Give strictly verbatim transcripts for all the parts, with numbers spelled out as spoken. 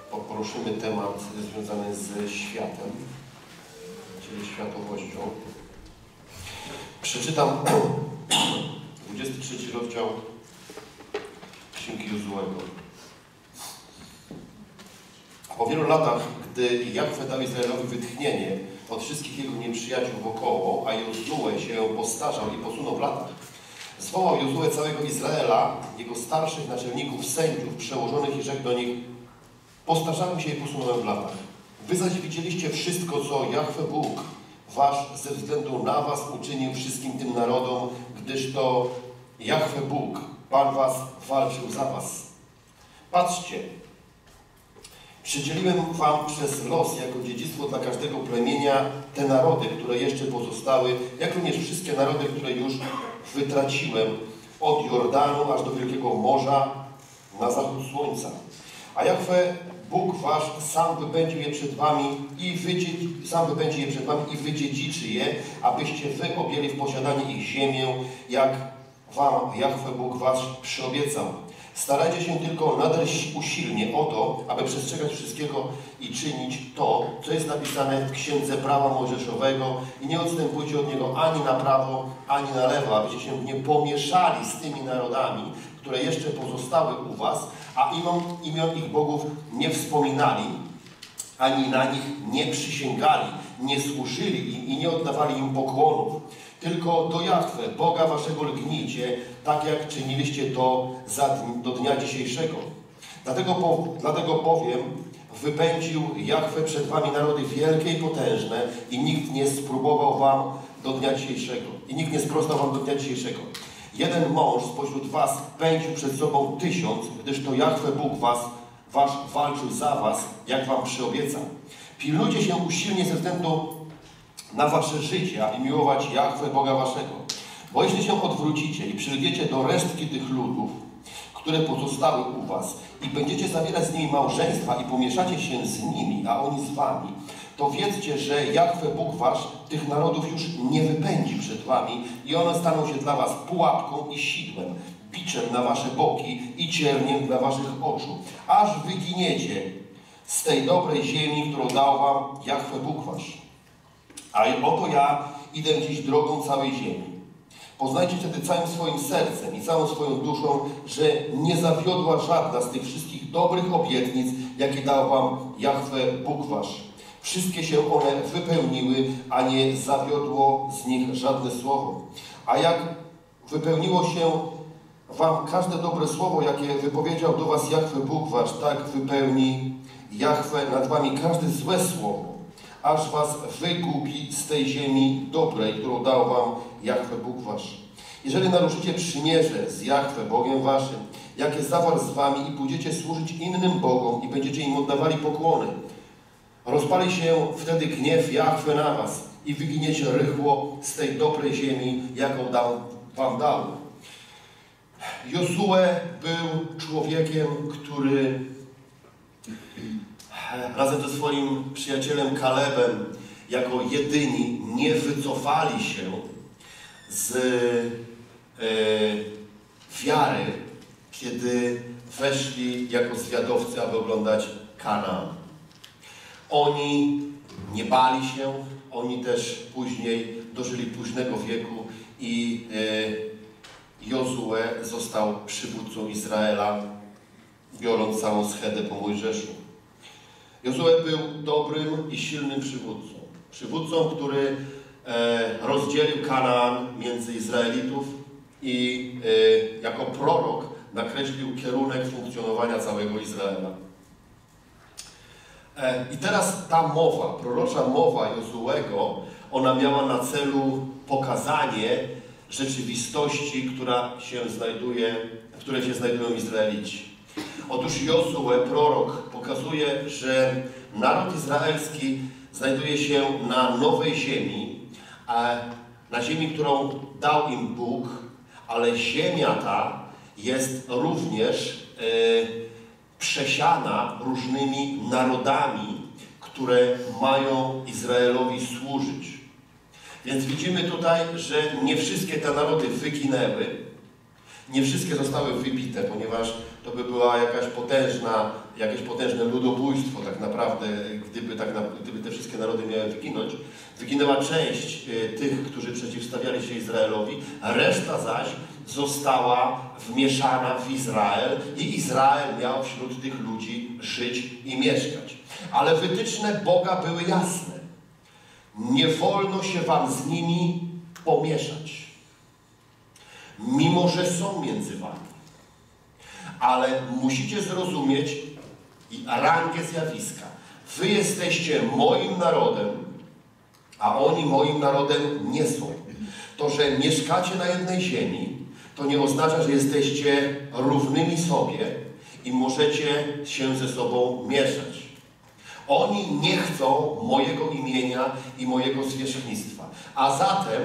poruszymy temat związany ze światem, czyli światowością. Przeczytam dwudziesty trzeci rozdział Księgi Jozułego. Po wielu latach, gdy Jahwe dał Izraelowi wytchnienie od wszystkich jego nieprzyjaciół wokoło, a Jozue się postarzał i posunął w latach, zwołał Jozue całego Izraela, jego starszych naczelników, sędziów, przełożonych i rzekł do nich: postarzałem się i posunąłem w latach. Wy zaś widzieliście wszystko, co Jahwe Bóg wasz ze względu na was uczynił wszystkim tym narodom, gdyż to Jahwe Bóg, Pan was, walczył za was. Patrzcie, przydzieliłem wam przez los jako dziedzictwo dla każdego plemienia te narody, które jeszcze pozostały, jak również wszystkie narody, które już wytraciłem od Jordanu aż do Wielkiego Morza na zachód słońca. A Jahwe Bóg wasz sam wypędził je przed wami i wydziedzi, sam wypędzi je przed wami i wydziedziczy je, abyście wy objęli w posiadanie ich ziemię, jak wam Jahwe Bóg wasz przyobiecał. Starajcie się tylko nader usilnie o to, aby przestrzegać wszystkiego i czynić to, co jest napisane w Księdze Prawa Mojżeszowego, i nie odstępujcie od niego ani na prawo, ani na lewo, abyście się nie pomieszali z tymi narodami, które jeszcze pozostały u was, a imion, imion ich bogów nie wspominali, ani na nich nie przysięgali, nie służyli im i nie oddawali im pokłonów. Tylko do Jahwe, Boga waszego, lgnijcie, tak jak czyniliście to za, do dnia dzisiejszego. Dlatego, po, dlatego bowiem wypędził Jahwe przed wami narody wielkie i potężne i nikt nie spróbował wam do dnia dzisiejszego. I nikt nie sprostał wam do dnia dzisiejszego. Jeden mąż spośród was pędził przed sobą tysiąc, gdyż to Jahwe Bóg was, wasz walczył za was, jak wam przyobiecał. Pilnujcie się usilnie ze względu na wasze życie, aby miłować Jahwe Boga waszego. Bo jeśli się odwrócicie i przylgniecie do resztki tych ludów, które pozostały u was, i będziecie zawierać z nimi małżeństwa i pomieszacie się z nimi, a oni z wami, to wiedzcie, że Jahwe Bóg wasz tych narodów już nie wypędzi przed wami i one staną się dla was pułapką i sidłem, biczem na wasze boki i cierniem dla waszych oczu, aż wyginiecie z tej dobrej ziemi, którą dał wam Jahwe Bóg wasz. A oto ja idę dziś drogą całej ziemi. Poznajcie wtedy całym swoim sercem i całą swoją duszą, że nie zawiodła żadna z tych wszystkich dobrych obietnic, jakie dał wam Jahwe Bóg wasz. Wszystkie się one wypełniły, a nie zawiodło z nich żadne słowo. A jak wypełniło się wam każde dobre słowo, jakie wypowiedział do was Jahwe Bóg wasz, tak wypełni Jahwe nad wami każde złe słowo, aż was wygubi z tej ziemi dobrej, którą dał wam Jahwe Bóg wasz. Jeżeli naruszycie przymierze z Jahwe Bogiem waszym, jakie zawarł z wami, i pójdziecie służyć innym Bogom i będziecie im oddawali pokłony, rozpali się wtedy gniew Jahwe na was i wyginiecie rychło z tej dobrej ziemi, jaką dał, wam dał. Jozue był człowiekiem, który razem ze swoim przyjacielem Kalebem jako jedyni nie wycofali się z e, wiary, kiedy weszli jako zwiadowcy, aby oglądać Kanaan. Oni nie bali się, oni też później dożyli późnego wieku i e, Jozue został przywódcą Izraela, biorąc całą schedę po Mojżeszu. Jozue był dobrym i silnym przywódcą. Przywódcą, który e, rozdzielił Kanaan między Izraelitów i e, jako prorok nakreślił kierunek funkcjonowania całego Izraela. E, I teraz ta mowa, prorocza mowa Jozuego, ona miała na celu pokazanie rzeczywistości, która się znajduje, w której się znajdują Izraelici. Otóż Jozue, prorok, pokazuje, że naród izraelski znajduje się na nowej ziemi, a na ziemi, którą dał im Bóg, ale ziemia ta jest również e, przesiana różnymi narodami, które mają Izraelowi służyć. Więc widzimy tutaj, że nie wszystkie te narody wyginęły, nie wszystkie zostały wybite, ponieważ to by była jakaś potężna jakieś potężne ludobójstwo tak naprawdę, gdyby, tak na, gdyby te wszystkie narody miały wyginąć. Wyginęła część tych, którzy przeciwstawiali się Izraelowi, reszta zaś została wmieszana w Izrael i Izrael miał wśród tych ludzi żyć i mieszkać. Ale wytyczne Boga były jasne. Nie wolno się wam z nimi pomieszać. Mimo że są między wami. Ale musicie zrozumieć rangę zjawiska. Wy jesteście moim narodem, a oni moim narodem nie są. To, że mieszkacie na jednej ziemi, to nie oznacza, że jesteście równymi sobie i możecie się ze sobą mieszać. Oni nie chcą mojego imienia i mojego zwierzchnictwa. A zatem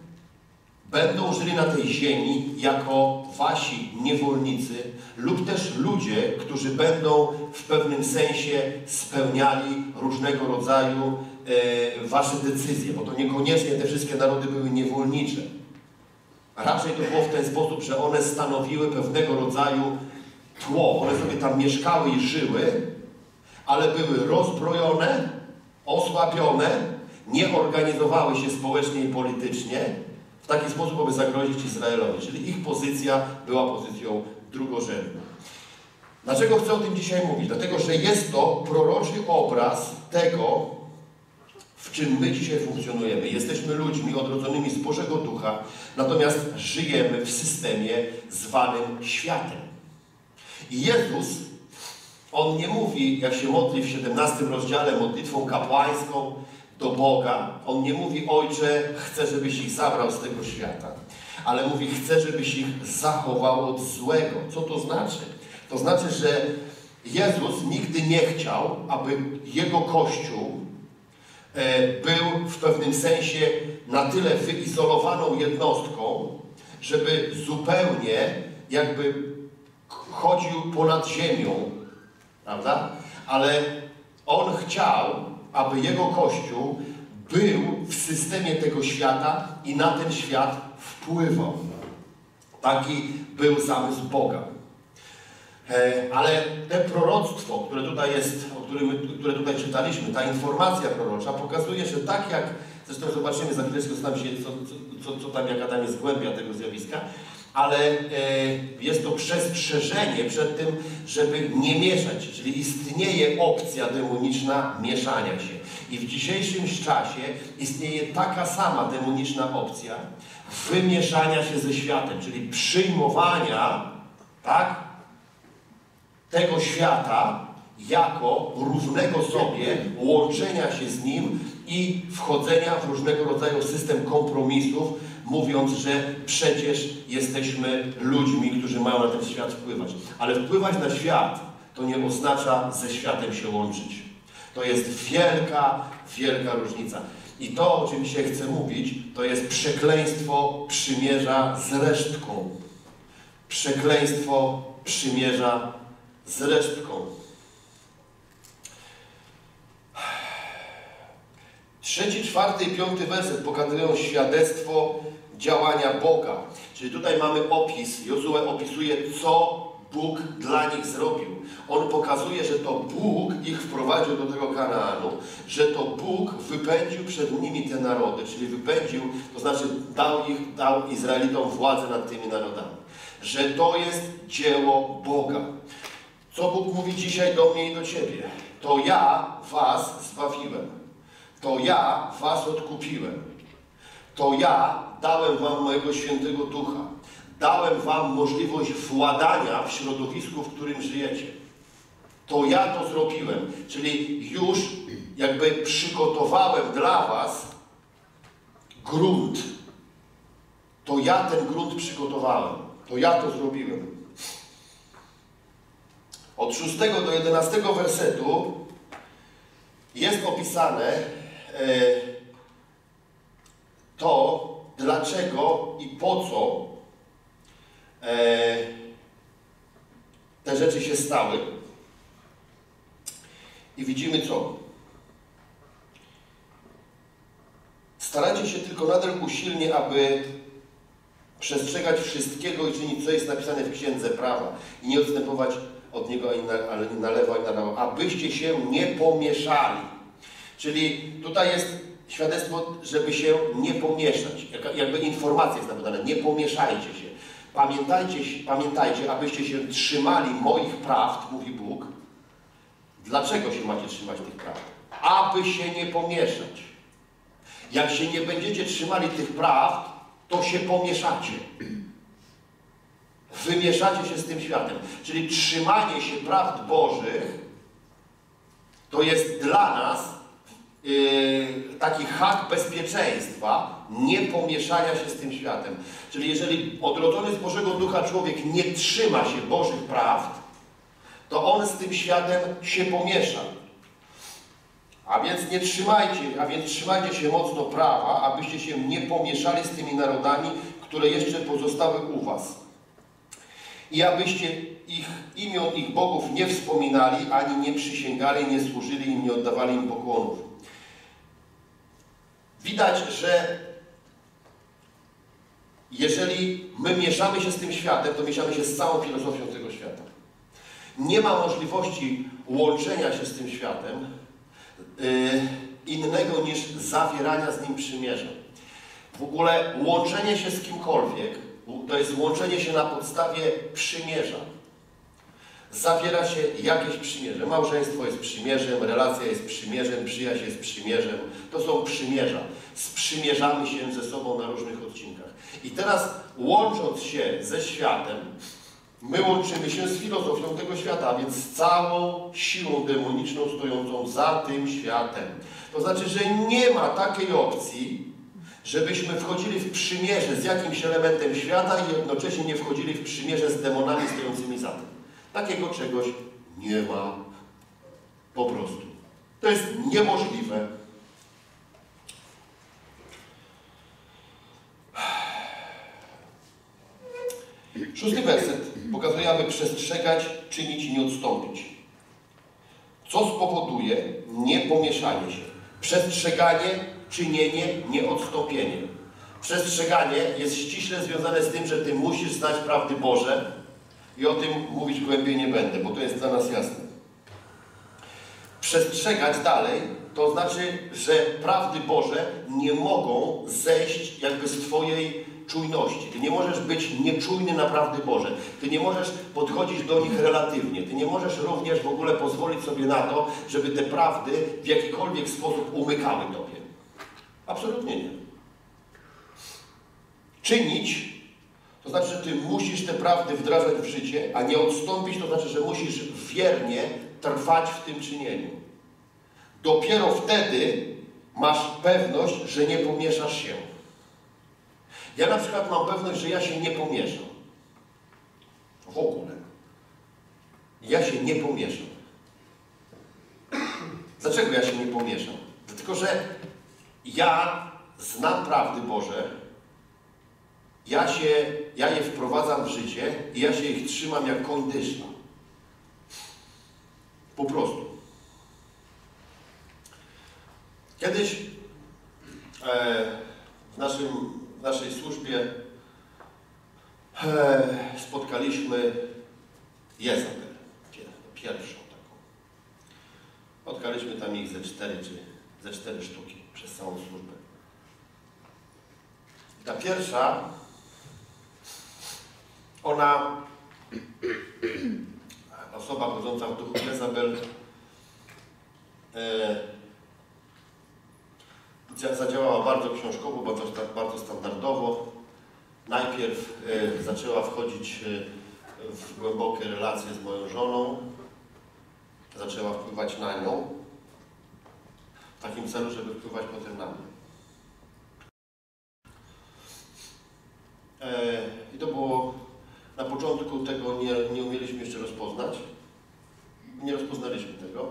będą żyli na tej ziemi jako wasi niewolnicy lub też ludzie, którzy będą w pewnym sensie spełniali różnego rodzaju e, wasze decyzje, bo to niekoniecznie te wszystkie narody były niewolnicze. Raczej to było w ten sposób, że one stanowiły pewnego rodzaju tło. One sobie tam mieszkały i żyły, ale były rozbrojone, osłabione, nie organizowały się społecznie i politycznie w taki sposób, aby zagrozić Izraelowi. Czyli ich pozycja była pozycją drugorzędną. Dlaczego chcę o tym dzisiaj mówić? Dlatego, że jest to proroczy obraz tego, w czym my dzisiaj funkcjonujemy. Jesteśmy ludźmi odrodzonymi z Bożego Ducha, natomiast żyjemy w systemie zwanym światem. I Jezus, On nie mówi, jak się modli w siedemnastym rozdziale modlitwą kapłańską do Boga, On nie mówi: Ojcze, chcę, żebyś ich zabrał z tego świata, ale mówi: chcę, żebyś ich zachował od złego. Co to znaczy? To znaczy, że Jezus nigdy nie chciał, aby Jego Kościół e, był w pewnym sensie na tyle wyizolowaną jednostką, żeby zupełnie jakby chodził ponad ziemią, prawda? Ale On chciał, aby Jego Kościół był w systemie tego świata i na ten świat wpływał. Taki był zamysł Boga. E, ale te proroctwo, które tutaj jest, o którym, które tutaj czytaliśmy, ta informacja prorocza pokazuje, że tak jak, zresztą zobaczymy za chwileczkę, co tam, się, co, co, co tam jaka tam jest głębia tego zjawiska, ale e, jest to przestrzeżenie przed tym, żeby nie mieszać, czyli istnieje opcja demoniczna mieszania się. I w dzisiejszym czasie istnieje taka sama demoniczna opcja wymieszania się ze światem, czyli przyjmowania, tak, tego świata jako równego sobie, łączenia się z nim i wchodzenia w różnego rodzaju system kompromisów, mówiąc, że przecież jesteśmy ludźmi, którzy mają na ten świat wpływać. Ale wpływać na świat to nie oznacza ze światem się łączyć. To jest wielka, wielka różnica. I to, o czym dzisiaj chcę mówić, to jest przekleństwo przymierza z resztką. Przekleństwo przymierza z resztką. Trzeci, czwarty i piąty werset pokazują świadectwo działania Boga. Czyli tutaj mamy opis, Jozue opisuje, co Bóg dla nich zrobił. On pokazuje, że to Bóg ich wprowadził do tego Kanaanu, że to Bóg wypędził przed nimi te narody, czyli wypędził, to znaczy dał, ich, dał Izraelitom władzę nad tymi narodami. Że to jest dzieło Boga. Co Bóg mówi dzisiaj do mnie i do Ciebie? To ja was zbawiłem. To ja was odkupiłem. To ja dałem wam mojego świętego Ducha. Dałem wam możliwość władania w środowisku, w którym żyjecie. To ja to zrobiłem. Czyli już jakby przygotowałem dla was grunt. To ja ten grunt przygotowałem. To ja to zrobiłem. Od szóstego do jedenastego wersetu jest opisane e, to, dlaczego i po co e, te rzeczy się stały. I widzimy co? Starajcie się tylko nader usilnie, aby przestrzegać wszystkiego i czynić, co jest napisane w Księdze Prawa i nie odstępować od niego ani na, ani na lewo, ani na prawo, abyście się nie pomieszali. Czyli tutaj jest świadectwo, żeby się nie pomieszać. Jakby informacja jest napisana, nie pomieszajcie się. Pamiętajcie, pamiętajcie, abyście się trzymali moich prawd, mówi Bóg. Dlaczego się macie trzymać tych praw? Aby się nie pomieszać. Jak się nie będziecie trzymali tych prawd, to się pomieszacie. Wymieszacie się z tym światem. Czyli trzymanie się prawd Bożych to jest dla nas yy, taki hak bezpieczeństwa, nie pomieszania się z tym światem. Czyli jeżeli odrodzony z Bożego Ducha człowiek nie trzyma się Bożych prawd, to on z tym światem się pomiesza. A więc nie trzymajcie, a więc trzymajcie się mocno prawa, abyście się nie pomieszali z tymi narodami, które jeszcze pozostały u was. I abyście ich imion, ich bogów nie wspominali, ani nie przysięgali, nie służyli im, nie oddawali im pokłonów. Widać, że jeżeli my mieszamy się z tym światem, to mieszamy się z całą filozofią tego świata. Nie ma możliwości łączenia się z tym światem yy, innego niż zawierania z nim przymierza. W ogóle łączenie się z kimkolwiek to jest łączenie się na podstawie przymierza. Zawiera się jakieś przymierze. Małżeństwo jest przymierzem, relacja jest przymierzem, przyjaźń jest przymierzem. To są przymierza. Sprzymierzamy się ze sobą na różnych odcinkach. I teraz łącząc się ze światem, my łączymy się z filozofią tego świata, a więc z całą siłą demoniczną stojącą za tym światem. To znaczy, że nie ma takiej opcji, żebyśmy wchodzili w przymierze z jakimś elementem świata i jednocześnie nie wchodzili w przymierze z demonami stojącymi za tym. Takiego czegoś nie ma. Po prostu. To jest niemożliwe. Szósty werset pokazuje, aby przestrzegać, czynić i nie odstąpić. Co spowoduje niepomieszanie się? Przestrzeganie, czynienie, nieodstąpienie. Przestrzeganie jest ściśle związane z tym, że Ty musisz znać prawdy Boże i o tym mówić głębiej nie będę, bo to jest dla nas jasne. Przestrzegać dalej to znaczy, że prawdy Boże nie mogą zejść jakby z Twojej czujności. Ty nie możesz być nieczujny na prawdy Boże. Ty nie możesz podchodzić do nich relatywnie. Ty nie możesz również w ogóle pozwolić sobie na to, żeby te prawdy w jakikolwiek sposób umykały Tobie. Absolutnie nie. Czynić to znaczy, że Ty musisz te prawdy wdrażać w życie, a nie odstąpić to znaczy, że musisz wiernie trwać w tym czynieniu. Dopiero wtedy masz pewność, że nie pomieszasz się. Ja na przykład mam pewność, że ja się nie pomieszam. W ogóle. Ja się nie pomieszam. Dlaczego ja się nie pomieszam? Dlatego, że ja znam prawdy Boże, ja, się, ja je wprowadzam w życie i ja się ich trzymam jak koń dyszla. Po prostu. Kiedyś e, w, naszym, w naszej służbie e, spotkaliśmy Jezabel, pierwszą taką. Spotkaliśmy tam ich ze cztery, czy ze cztery sztuki przez całą służbę. Ta pierwsza, ona, osoba chodząca w duchu Jezabel, e, zadziałała bardzo książkowo, bardzo, bardzo standardowo. Najpierw e, zaczęła wchodzić e, w głębokie relacje z moją żoną. Zaczęła wpływać na nią w takim celu, żeby wpływać potem na mnie. E, I to było, na początku tego nie, nie umieliśmy jeszcze rozpoznać. Nie rozpoznaliśmy tego.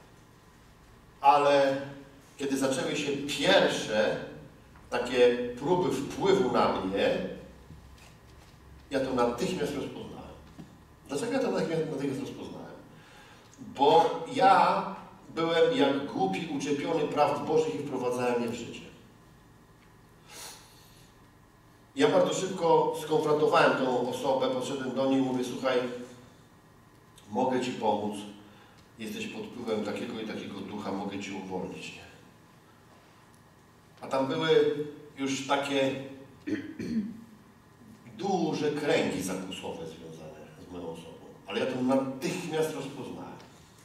Ale kiedy zaczęły się pierwsze takie próby wpływu na mnie, ja to natychmiast rozpoznałem. Dlaczego ja to natychmiast, natychmiast rozpoznałem? Bo ja byłem jak głupi, uczepiony prawd Bożych i wprowadzałem je w życie. Ja bardzo szybko skonfrontowałem tą osobę, podszedłem do niej i mówię, słuchaj, mogę Ci pomóc, jesteś pod wpływem takiego i takiego ducha, mogę Cię uwolnić. Nie? A tam były już takie duże kręgi zakusowe związane z moją osobą. Ale ja to natychmiast rozpoznałem.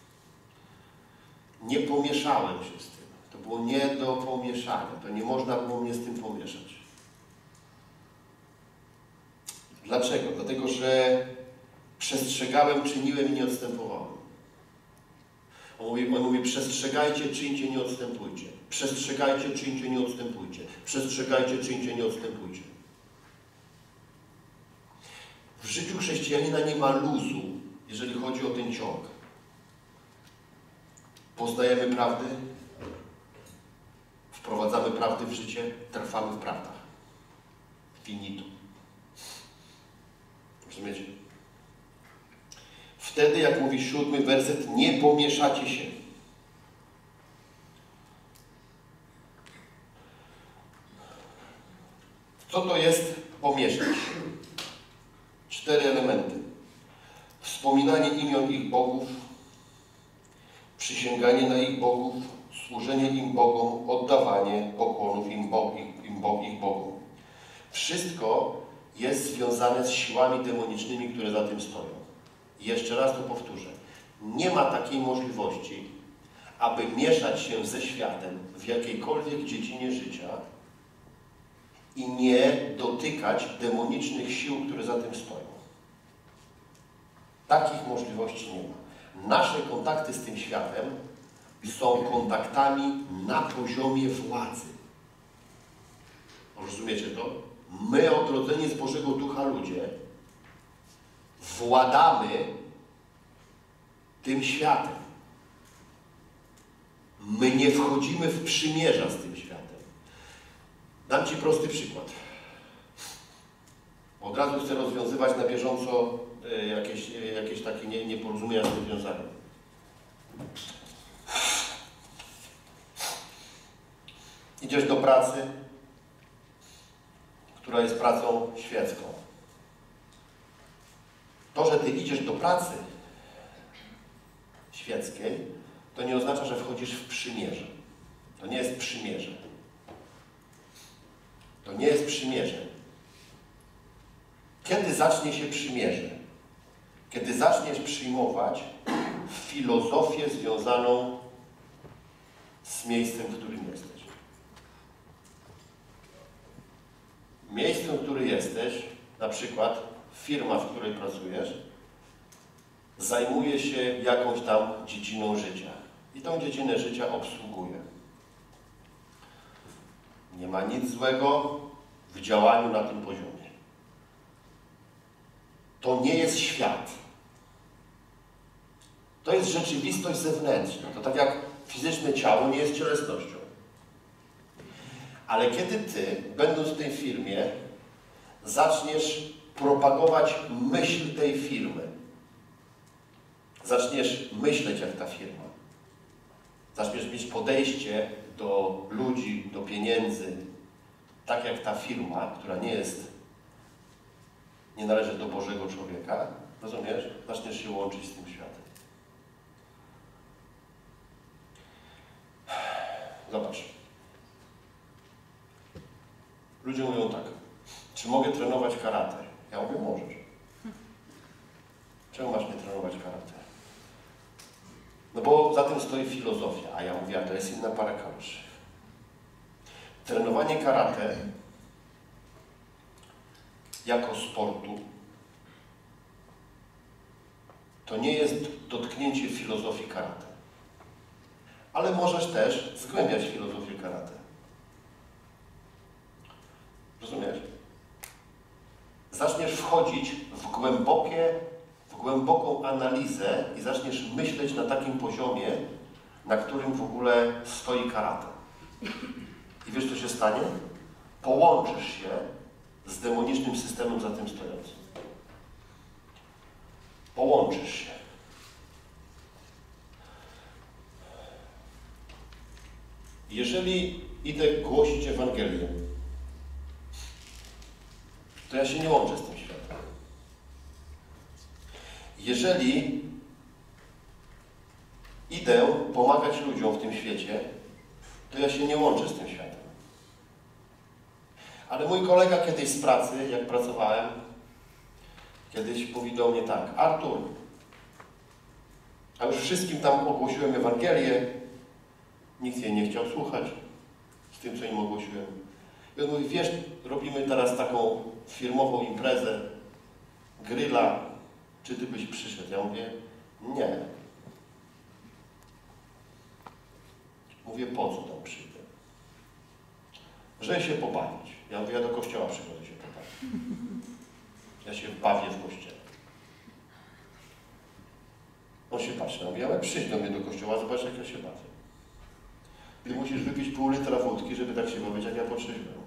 Nie pomieszałem się z tym. To było nie do pomieszania. To nie można było mnie z tym pomieszać. Dlaczego? Dlatego, że przestrzegałem, czyniłem i nie odstępowałem. On mówi, on mówi, przestrzegajcie, czyńcie, nie odstępujcie. Przestrzegajcie, czyńcie, nie odstępujcie. Przestrzegajcie, czyńcie, nie odstępujcie. W życiu chrześcijanina nie ma luzu, jeżeli chodzi o ten ciąg. Poznajemy prawdy, wprowadzamy prawdy w życie, trwamy w prawdach. Finito. Rozumiecie? Wtedy, jak mówi siódmy werset, nie pomieszacie się. Co to jest pomieszać? Cztery elementy. Wspominanie imion ich bogów, przysięganie na ich bogów, służenie im bogom, oddawanie pokłonów im, bog, im bog, ich bogom. Wszystko jest związane z siłami demonicznymi, które za tym stoją. I jeszcze raz to powtórzę. Nie ma takiej możliwości, aby mieszać się ze światem w jakiejkolwiek dziedzinie życia i nie dotykać demonicznych sił, które za tym stoją. Takich możliwości nie ma. Nasze kontakty z tym światem są kontaktami na poziomie władzy. Rozumiecie to? My, odrodzeni z Bożego Ducha ludzie, władamy tym światem. My nie wchodzimy w przymierza z tym światem. Dam Ci prosty przykład. Od razu chcę rozwiązywać na bieżąco jakieś, jakieś takie nie, nieporozumienia z tym związane. Idziesz do pracy, która jest pracą świecką. To, że Ty idziesz do pracy świeckiej, to nie oznacza, że wchodzisz w przymierze. To nie jest przymierze. To nie jest przymierze. Kiedy zacznie się przymierze? Kiedy zaczniesz przyjmować filozofię związaną z miejscem, w którym jesteś. Miejscem, w którym jesteś, na przykład firma, w której pracujesz, zajmuje się jakąś tam dziedziną życia. I tą dziedzinę życia obsługuje. Nie ma nic złego w działaniu na tym poziomie. To nie jest świat. To jest rzeczywistość zewnętrzna. To tak jak fizyczne ciało nie jest cielesnością. Ale kiedy Ty, będąc w tej firmie, zaczniesz propagować myśl tej firmy, zaczniesz myśleć jak ta firma, zaczniesz mieć podejście do ludzi, do pieniędzy, tak jak ta firma, która nie jest, nie należy do Bożego człowieka, rozumiesz? Zaczniesz się łączyć z tym światem. Zobacz. Ludzie mówią tak, czy mogę trenować karate? Ja mówię, możesz. Czemu masz mnie trenować karate? No bo za tym stoi filozofia, a ja mówię, a to jest inna para kaloszy. Trenowanie karate jako sportu to nie jest dotknięcie filozofii karate. Ale możesz też zgłębiać filozofię karate. Rozumiesz? Zaczniesz wchodzić w głębokie, w głęboką analizę i zaczniesz myśleć na takim poziomie, na którym w ogóle stoi karate. I wiesz, co się stanie? Połączysz się z demonicznym systemem za tym stojącym. Połączysz się. Jeżeli idę głosić Ewangelię, to ja się nie łączę z tym światem. Jeżeli idę pomagać ludziom w tym świecie, to ja się nie łączę z tym światem. Ale mój kolega kiedyś z pracy, jak pracowałem, kiedyś mówi do mnie tak: Artur, a już wszystkim tam ogłosiłem Ewangelię, nikt jej nie chciał słuchać z tym, co im ogłosiłem. I on mówi: wiesz, robimy teraz taką firmową imprezę, gryla, czy ty byś przyszedł? Ja mówię: nie. Mówię: po co tam przyjdę? Że się pobawić. Ja mówię: ja do kościoła przychodzę się pobawić. Ja się bawię w kościele. On się patrzy na mnie: ale przyjdź do mnie do kościoła, zobacz, jak ja się bawię. Ty musisz wypić pół litra wódki, żeby tak się bawić, jak ja potrzeźwiam.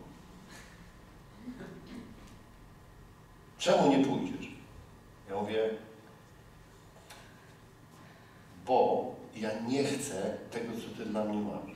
Czemu nie pójdziesz? Ja mówię: bo ja nie chcę tego, co ty dla mnie masz.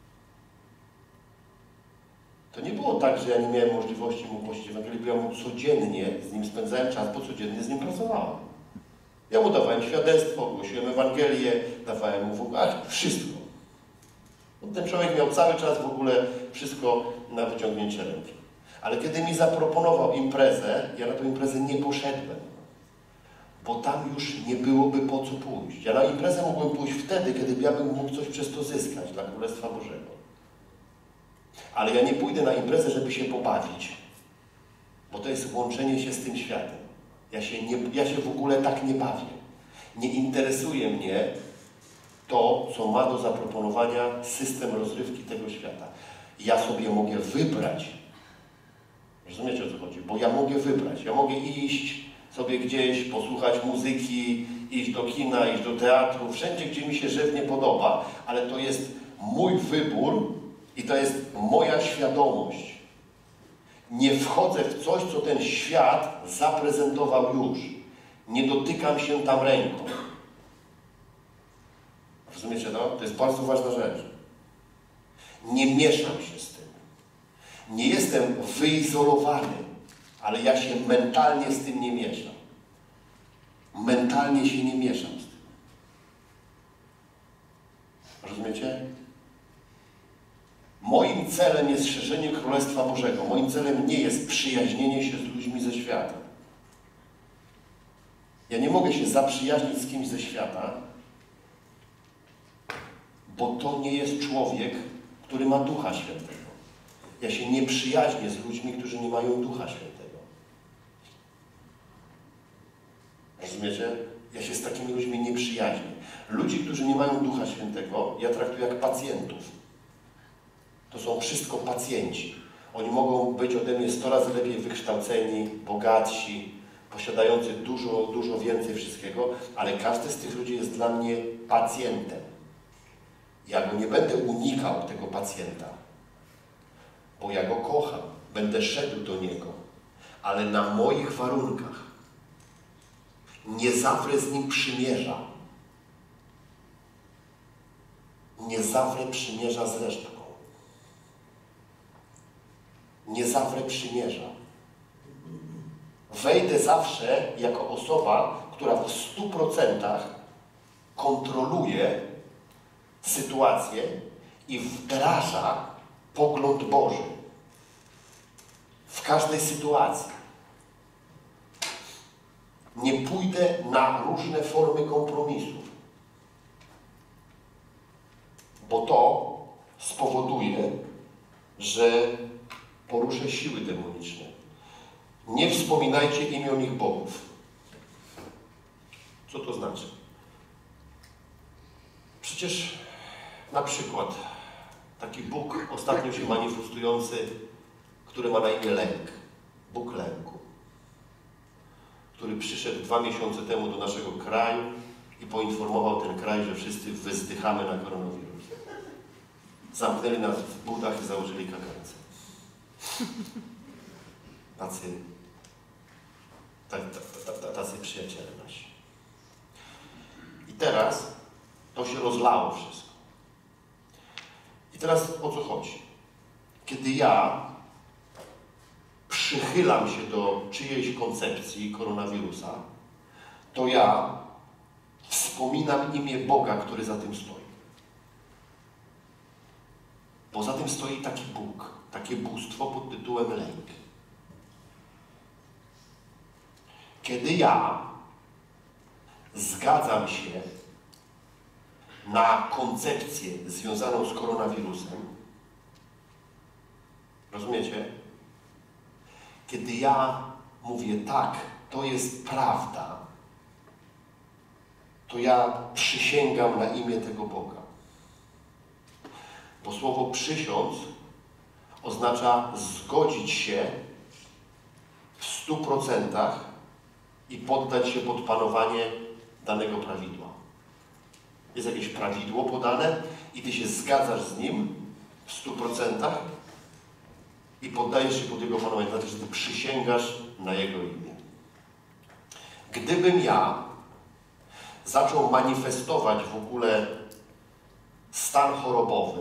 To nie było tak, że ja nie miałem możliwości mu głosić Ewangelii, bo ja mu codziennie z nim spędzałem czas, bo codziennie z nim pracowałem. Ja mu dawałem świadectwo, głosiłem Ewangelię, dawałem mu w ogóle wszystko. Bo ten człowiek miał cały czas w ogóle wszystko na wyciągnięcie ręki. Ale kiedy mi zaproponował imprezę, ja na tę imprezę nie poszedłem. Bo tam już nie byłoby po co pójść. Ja na imprezę mógłbym pójść wtedy, kiedy ja bym mógł coś przez to zyskać dla Królestwa Bożego. Ale ja nie pójdę na imprezę, żeby się pobawić, bo to jest łączenie się z tym światem. Ja się, nie, ja się w ogóle tak nie bawię. Nie interesuje mnie to, co ma do zaproponowania system rozrywki tego świata. Ja sobie mogę wybrać. Rozumiecie, o co chodzi? Bo ja mogę wybrać. Ja mogę iść sobie gdzieś, posłuchać muzyki, iść do kina, iść do teatru, wszędzie, gdzie mi się żywnie podoba, ale to jest mój wybór i to jest moja świadomość. Nie wchodzę w coś, co ten świat zaprezentował już. Nie dotykam się tam ręką. Rozumiecie to? To jest bardzo ważna rzecz. Nie mieszam się z tym. Nie jestem wyizolowany, ale ja się mentalnie z tym nie mieszam. Mentalnie się nie mieszam z tym. Rozumiecie? Moim celem jest szerzenie Królestwa Bożego. Moim celem nie jest przyjaźnienie się z ludźmi ze świata. Ja nie mogę się zaprzyjaźnić z kimś ze świata, bo to nie jest człowiek, który ma Ducha Świętego. Ja się nie przyjaźnię z ludźmi, którzy nie mają Ducha Świętego. Rozumiecie? Ja się z takimi ludźmi nie przyjaźnię. Ludzi, którzy nie mają Ducha Świętego, ja traktuję jak pacjentów. To są wszystko pacjenci. Oni mogą być ode mnie sto razy lepiej wykształceni, bogatsi, posiadający dużo, dużo więcej wszystkiego, ale każdy z tych ludzi jest dla mnie pacjentem. Ja go nie będę unikał, tego pacjenta, bo ja go kocham, będę szedł do niego, ale na moich warunkach. Nie zawrę z nim przymierza. Nie zawrę przymierza z resztką. Nie zawrę przymierza. Wejdę zawsze jako osoba, która w stu procentach kontroluje sytuację i wdraża pogląd Boży w każdej sytuacji. Nie pójdę na różne formy kompromisów, bo to spowoduje, że poruszę siły demoniczne. Nie wspominajcie imion ich bogów. Co to znaczy? Przecież na przykład taki Bóg ostatnio się manifestujący, który ma na imię lęk. Bóg lęku. Który przyszedł dwa miesiące temu do naszego kraju i poinformował ten kraj, że wszyscy wyzdychamy na koronawirus. Zamknęli nas w butach i założyli kagańce. Tacy, tacy przyjaciele nasi. I teraz to się rozlało wszystko. I teraz o co chodzi? Kiedy ja przychylam się do czyjejś koncepcji koronawirusa, to ja wspominam imię Boga, który za tym stoi. Bo za tym stoi taki Bóg, takie bóstwo pod tytułem lęk. Kiedy ja zgadzam się na koncepcję związaną z koronawirusem, rozumiecie? Kiedy ja mówię tak, to jest prawda, to ja przysięgam na imię tego Boga. Bo słowo przysiąc oznacza zgodzić się w stu procentach i poddać się pod panowanie danego prawidła. Jest jakieś prawidło podane i ty się zgadzasz z nim w stu procentach i poddajesz się pod jego panowanie. Znaczy, że ty przysięgasz na jego imię. Gdybym ja zaczął manifestować w ogóle stan chorobowy,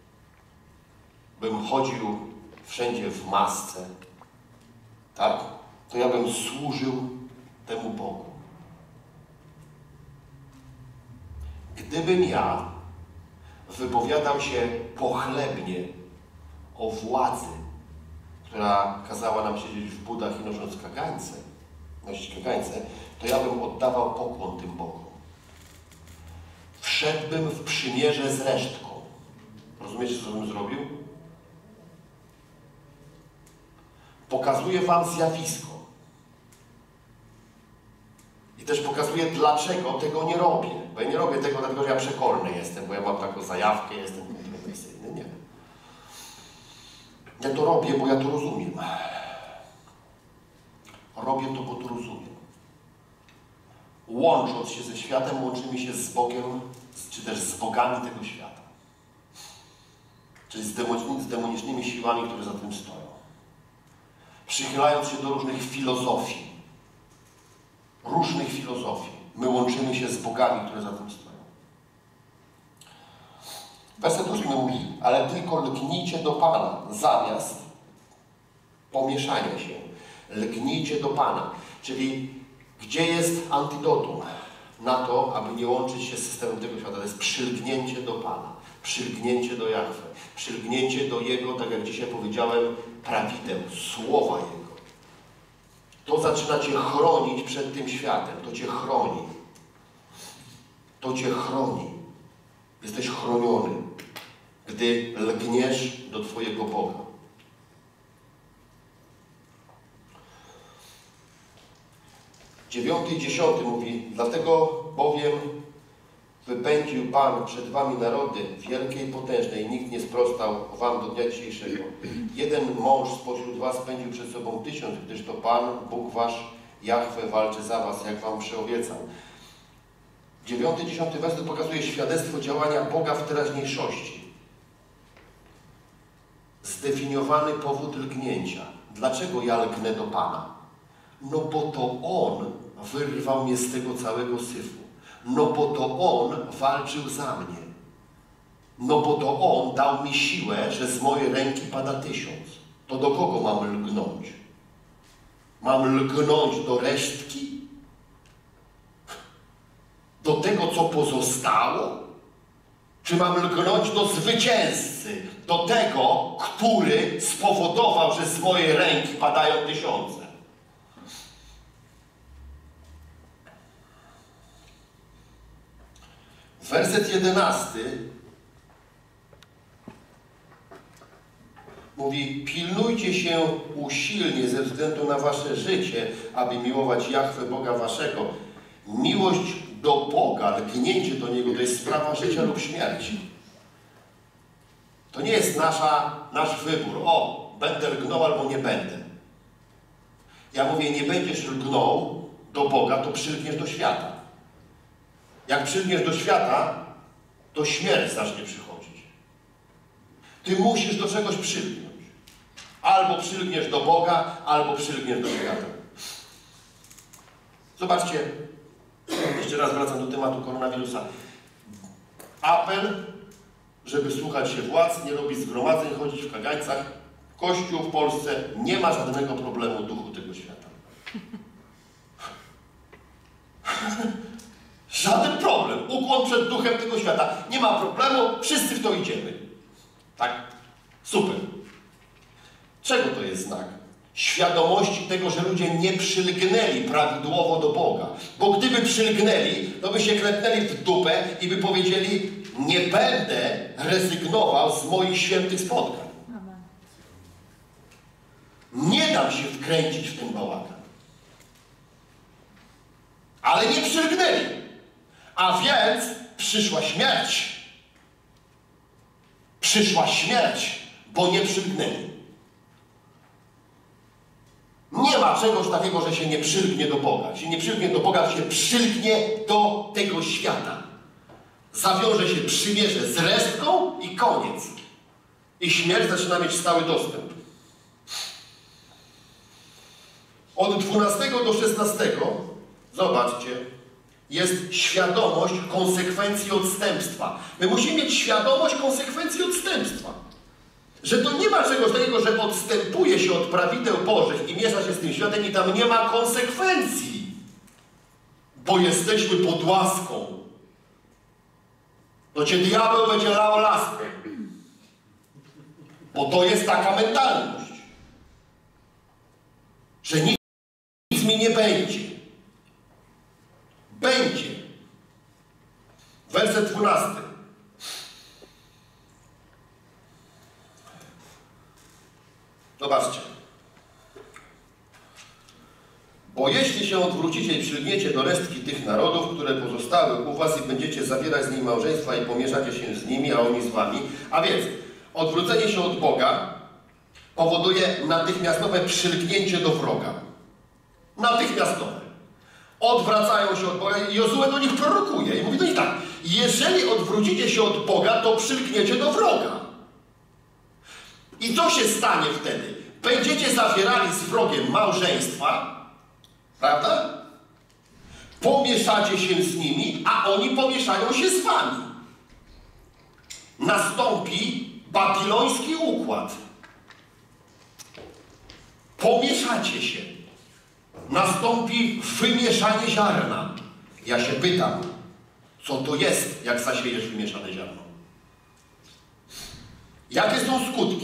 bym chodził wszędzie w masce, tak? To ja bym służył temu Bogu. Gdybym ja wypowiadał się pochlebnie o władzy, która kazała nam siedzieć w budach i nosząc kagańce, nosić kagańce, to ja bym oddawał pokłon tym Bogom. Wszedłbym w przymierze z resztką. Rozumiecie, co bym zrobił? Pokazuję wam zjawisko. I też pokazuję, dlaczego tego nie robię. Bo ja nie robię tego dlatego, że ja przekorny jestem, bo ja mam taką zajawkę, jestem kontrowersyjny. Nie. Ja to robię, bo ja to rozumiem. Robię to, bo to rozumiem. Łącząc się ze światem, łączymy się z Bogiem, czy też z bogami tego świata. Czyli z, demonicznymi, z demonicznymi siłami, które za tym stoją. Przychylając się do różnych filozofii. Różnych filozofii. My łączymy się z bogami, które za tym stoją. Werset ósmy mówi, ale tylko lgnijcie do Pana, zamiast pomieszania się. Lgnijcie do Pana. Czyli gdzie jest antidotum na to, aby nie łączyć się z systemem tego świata? To jest przylgnięcie do Pana, przylgnięcie do Jahwe, przylgnięcie do Jego, tak jak dzisiaj powiedziałem, prawideł, słowa Jego. To zaczyna cię chronić przed tym światem. To cię chroni. To cię chroni. Jesteś chroniony, gdy lgniesz do twojego Boga. Dziewiąty i dziesiąty mówi, dlatego bowiem wypędził Pan przed wami narody wielkie i potężne i nikt nie sprostał wam do dnia dzisiejszego. Jeden mąż spośród was pędził przed sobą tysiąc, gdyż to Pan, Bóg wasz, Jahwe, walczy za was, jak wam przyobiecał. Dziewiąty, dziesiąty werset pokazuje świadectwo działania Boga w teraźniejszości. Zdefiniowany powód lgnięcia. Dlaczego ja lgnę do Pana? No bo to On wyrwał mnie z tego całego syfu. No bo to On walczył za mnie. No bo to On dał mi siłę, że z mojej ręki pada tysiąc. To do kogo mam lgnąć? Mam lgnąć do resztki? Do tego, co pozostało? Czy mam lgnąć do zwycięzcy? Do tego, który spowodował, że z mojej ręki padają tysiące? Werset jedenasty mówi, pilnujcie się usilnie ze względu na wasze życie, aby miłować Jahwe, Boga waszego. Miłość do Boga, lgnięcie do Niego, to jest sprawa życia lub śmierci. To nie jest nasza, nasz wybór. O, będę lgnął albo nie będę. Ja mówię, nie będziesz lgnął do Boga, to przylgniesz do świata. Jak przylgniesz do świata, to śmierć zacznie przychodzić. Ty musisz do czegoś przylgnąć. Albo przylgniesz do Boga, albo przylgniesz do świata. Zobaczcie, jeszcze raz wracam do tematu koronawirusa. Apel, żeby słuchać się władz, nie robić zgromadzeń, chodzić w kagańcach. Kościół w Polsce nie ma żadnego problemu duchu tego świata. Żaden problem. Ukłon przed duchem tego świata. Nie ma problemu, wszyscy w to idziemy. Tak? Super. Czego to jest znak? Świadomości tego, że ludzie nie przylgnęli prawidłowo do Boga. Bo gdyby przylgnęli, to by się klepnęli w dupę i by powiedzieli: nie będę rezygnował z moich świętych spotkań. Nie dam się wkręcić w ten bałagan. Ale nie przylgnęli. A więc przyszła śmierć. Przyszła śmierć, bo nie przylgnęli. Nie ma czegoś takiego, że się nie przylgnie do Boga. Jak się nie przylgnie do Boga, to się przylgnie do tego świata. Zawiąże się przymierze z resztką i koniec. I śmierć zaczyna mieć stały dostęp. Od dwunastego do szesnastego, zobaczcie, jest świadomość konsekwencji odstępstwa. My musimy mieć świadomość konsekwencji odstępstwa. Że to nie ma czegoś takiego, że odstępuje się od prawideł Bożych i miesza się z tym światem i tam nie ma konsekwencji. Bo jesteśmy pod łaską. To cię diabeł będzie lał laskę. Bo to jest taka mentalność. Że nic, nic mi nie będzie. Będzie. Werset dwunasty. Zobaczcie. Bo jeśli się odwrócicie i przylgniecie do resztki tych narodów, które pozostały u was i będziecie zawierać z nimi małżeństwa i pomieszacie się z nimi, a oni z wami. A więc odwrócenie się od Boga powoduje natychmiastowe przylgnięcie do wroga. Natychmiastowe. Odwracają się od Boga i Jozue do nich prorokuje. I mówi do nich tak: jeżeli odwrócicie się od Boga, to przylgniecie do wroga. I co się stanie wtedy? Będziecie zawierali z wrogiem małżeństwa, prawda? Pomieszacie się z nimi, a oni pomieszają się z wami. Nastąpi babiloński układ. Pomieszacie się. Nastąpi wymieszanie ziarna. Ja się pytam, co to jest, jak zasiejesz wymieszane ziarno? Jakie są skutki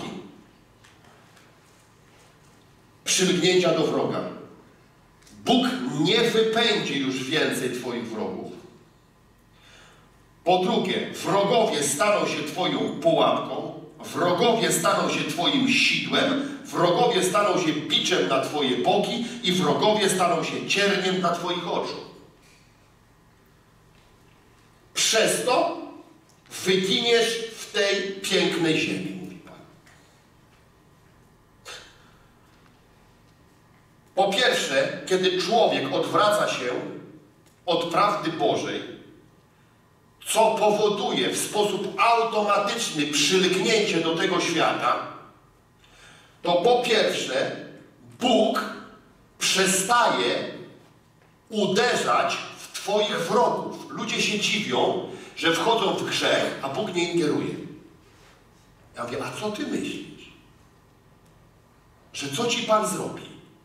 przylgnięcia do wroga? Bóg nie wypędzi już więcej twoich wrogów. Po drugie, wrogowie staną się twoją pułapką, wrogowie staną się twoim sidłem, wrogowie staną się biczem na twoje boki i wrogowie staną się cierniem na twoich oczu. Przez to wyginiesz w tej pięknej ziemi, mówi Pan. Po pierwsze, kiedy człowiek odwraca się od prawdy Bożej, co powoduje w sposób automatyczny przylgnięcie do tego świata, to po pierwsze Bóg przestaje uderzać w twoich wrogów. Ludzie się dziwią, że wchodzą w grzech, a Bóg nie ingeruje. Ja mówię: a co ty myślisz? Że co ci Pan zrobi?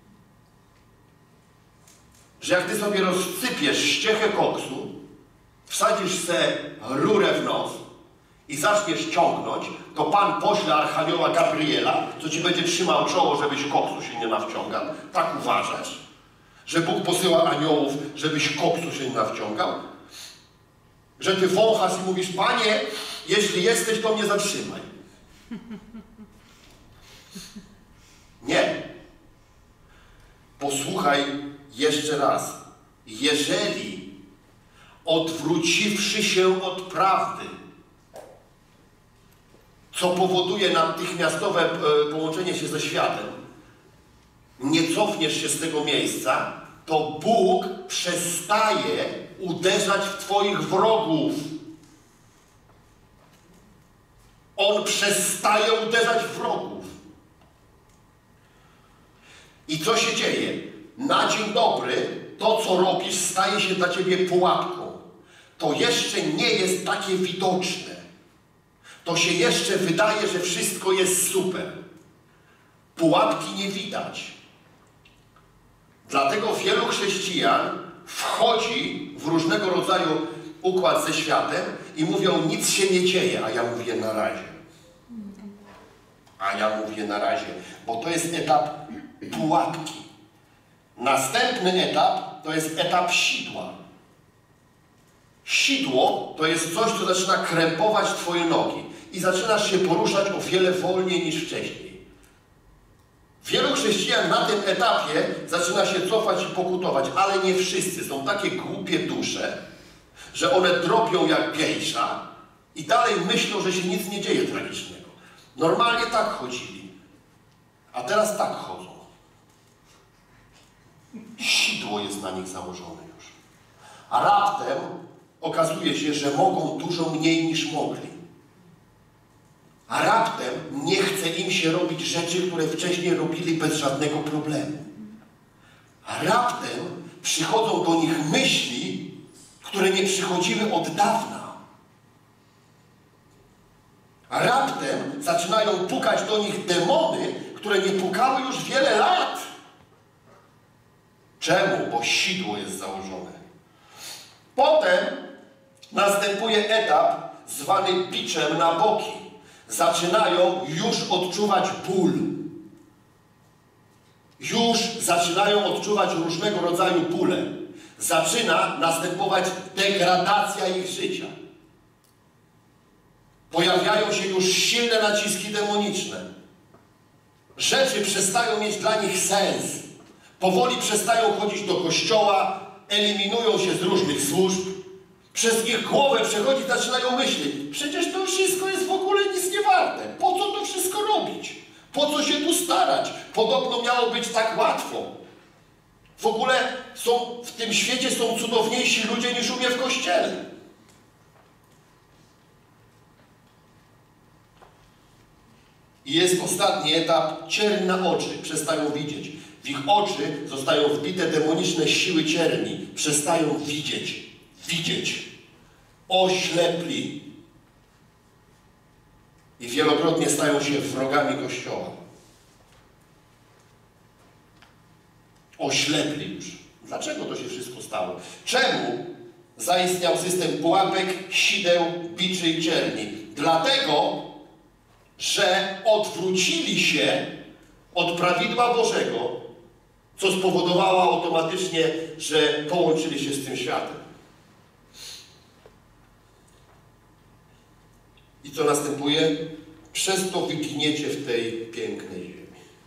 Że jak ty sobie rozsypiesz ściechę koksu, wsadzisz se rurę w nos i zaczniesz ciągnąć, to Pan pośle Archanioła Gabriela, co ci będzie trzymał czoło, żebyś koksu się nie nawciągał. Tak uważasz? Że Bóg posyła aniołów, żebyś koksu się nie nawciągał? Że ty wąchasz i mówisz: Panie, jeśli jesteś, to mnie zatrzymaj. Nie. Posłuchaj jeszcze raz. Jeżeli odwróciwszy się od prawdy, co powoduje natychmiastowe połączenie się ze światem, nie cofniesz się z tego miejsca, to Bóg przestaje uderzać w twoich wrogów. On przestaje uderzać w wrogów. I co się dzieje? Na dzień dobry to, co robisz, staje się dla ciebie pułapką. To jeszcze nie jest takie widoczne. To się jeszcze wydaje, że wszystko jest super. Pułapki nie widać. Dlatego wielu chrześcijan wchodzi w różnego rodzaju układ ze światem i mówią, nic się nie dzieje, a ja mówię na razie. A ja mówię na razie, bo to jest etap pułapki. Następny etap to jest etap sidła. Sidło to jest coś, co zaczyna krępować twoje nogi i zaczynasz się poruszać o wiele wolniej niż wcześniej. Wielu chrześcijan na tym etapie zaczyna się cofać i pokutować, ale nie wszyscy. Są takie głupie dusze, że one drobią jak gejsza i dalej myślą, że się nic nie dzieje tragicznego. Normalnie tak chodzili, a teraz tak chodzą. Sidło jest na nich założone już. A raptem okazuje się, że mogą dużo mniej niż mogli. A raptem nie chce im się robić rzeczy, które wcześniej robili bez żadnego problemu. A raptem przychodzą do nich myśli, które nie przychodziły od dawna. A raptem zaczynają pukać do nich demony, które nie pukały już wiele lat. Czemu? Bo sidło jest założone. Potem następuje etap zwany biczem na boki. Zaczynają już odczuwać ból. Już zaczynają odczuwać różnego rodzaju bóle. Zaczyna następować degradacja ich życia. Pojawiają się już silne naciski demoniczne. Rzeczy przestają mieć dla nich sens. Powoli przestają chodzić do kościoła, eliminują się z różnych służb. Przez ich głowę przechodzi, zaczynają myśleć, przecież to wszystko jest w ogóle nic nie warte. Po co to wszystko robić? Po co się tu starać? Podobno miało być tak łatwo. W ogóle są, w tym świecie są cudowniejsi ludzie niż u mnie w kościele. I jest ostatni etap, cierń na oczy, przestają widzieć. W ich oczy zostają wbite demoniczne siły cierni, przestają widzieć. Widzieć. Oślepli. I wielokrotnie stają się wrogami Kościoła. Oślepli już. Dlaczego to się wszystko stało? Czemu zaistniał system pułapek, sideł, biczy i cierni? Dlatego, że odwrócili się od prawidła Bożego, co spowodowało automatycznie, że połączyli się z tym światem. I co następuje? Przez to wyginiecie w tej pięknej ziemi.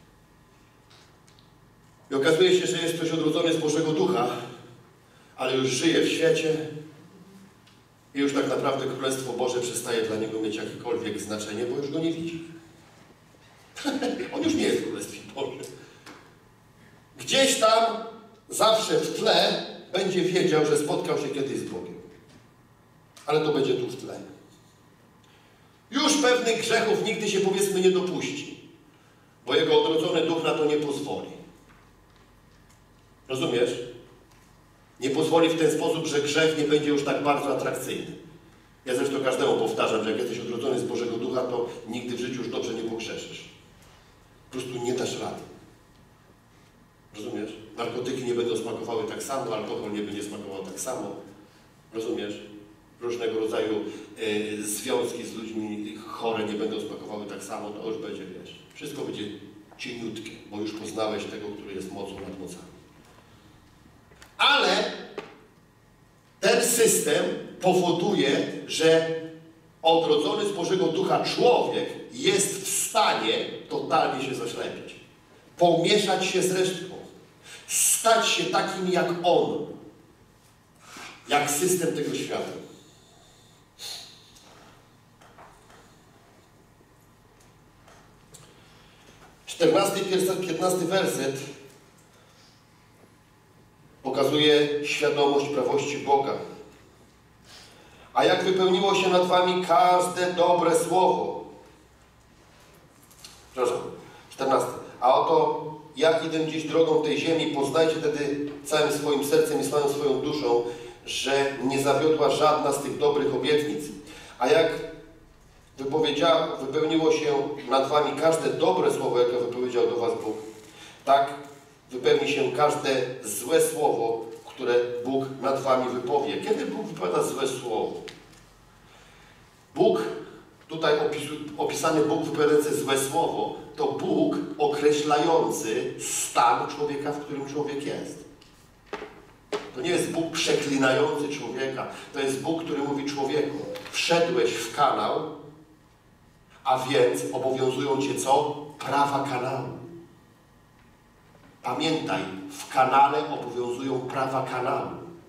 I okazuje się, że jest ktoś odrodzony z Bożego Ducha, ale już żyje w świecie i już tak naprawdę Królestwo Boże przestaje dla niego mieć jakiekolwiek znaczenie, bo już go nie widzi. On już nie jest w Królestwie Bożym. Gdzieś tam, zawsze w tle, będzie wiedział, że spotkał się kiedyś z Bogiem. Ale to będzie tu w tle. Już pewnych grzechów nigdy się, powiedzmy, nie dopuści, bo jego odrodzony duch na to nie pozwoli. Rozumiesz? Nie pozwoli w ten sposób, że grzech nie będzie już tak bardzo atrakcyjny. Ja zresztą każdemu powtarzam, że jak jesteś odrodzony z Bożego Ducha, to nigdy w życiu już dobrze nie pogrzeszysz. Po prostu nie dasz rady. Rozumiesz? Narkotyki nie będą smakowały tak samo, alkohol nie będzie smakował tak samo. Rozumiesz? Różnego rodzaju y, związki z ludźmi chore nie będą smakowały tak samo, to już będzie, wiesz, wszystko będzie cieniutkie, bo już poznałeś tego, który jest mocą nad mocami. Ale ten system powoduje, że odrodzony z Bożego Ducha człowiek jest w stanie totalnie się zaślepić, pomieszać się z resztką, stać się takim jak on, jak system tego świata. czternasty i piętnasty werset pokazuje świadomość prawości Boga. A jak wypełniło się nad wami każde dobre słowo. Przepraszam, czternasty. A oto jak idę dziś drogą tej ziemi, poznajcie wtedy całym swoim sercem i całą swoją duszą, że nie zawiodła żadna z tych dobrych obietnic. A jak wypowiedział, wypełniło się nad wami każde dobre słowo, jakie wypowiedział do was Bóg, tak wypełni się każde złe słowo, które Bóg nad wami wypowie. Kiedy Bóg wypowiada złe słowo? Bóg, tutaj opisu, opisany Bóg wypowiadający złe słowo, to Bóg określający stan człowieka, w którym człowiek jest. To nie jest Bóg przeklinający człowieka. To jest Bóg, który mówi człowieku, wszedłeś w kanał, a więc obowiązują cię co? Prawa kanału. Pamiętaj, w kanale obowiązują prawa kanału.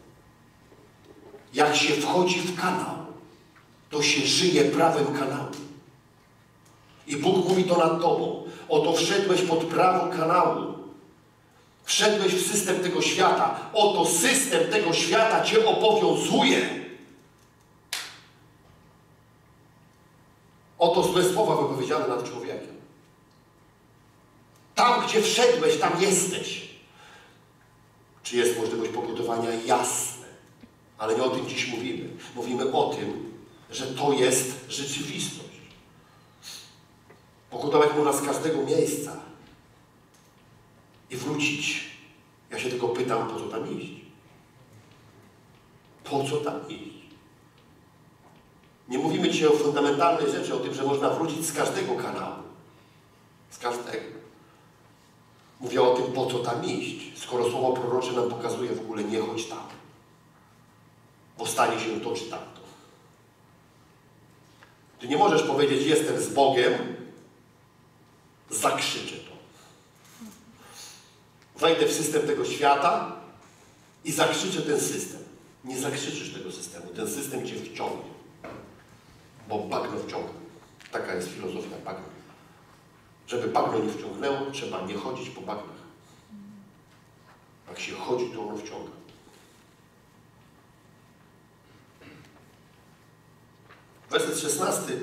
Jak się wchodzi w kanał, to się żyje prawem kanału. I Bóg mówi to nad tobą. Oto wszedłeś pod prawo kanału. Wszedłeś w system tego świata. Oto system tego świata cię obowiązuje. Oto złe słowa wypowiedziane nad człowiekiem. Tam, gdzie wszedłeś, tam jesteś. Czy jest możliwość pokutowania? Jasne. Ale nie o tym dziś mówimy. Mówimy o tym, że to jest rzeczywistość. Pokutować można z każdego miejsca. I wrócić. Ja się tylko pytam, po co tam iść? Po co tam iść? Nie mówimy dzisiaj o fundamentalnej rzeczy, o tym, że można wrócić z każdego kanału. Z każdego. Mówię o tym, po co tam iść, skoro słowo prorocze nam pokazuje w ogóle nie chodź tam. Bo stanie się to czy tamto. Ty nie możesz powiedzieć, jestem z Bogiem, zakrzyczę to. Wejdę w system tego świata i zakrzyczę ten system. Nie zakrzyczysz tego systemu. Ten system cię wciągnie. Bo bagno wciąga. Taka jest filozofia bagna. Żeby bagno nie wciągnęło, trzeba nie chodzić po bagnach. Jak się chodzi, to ono wciąga. Werset szesnasty.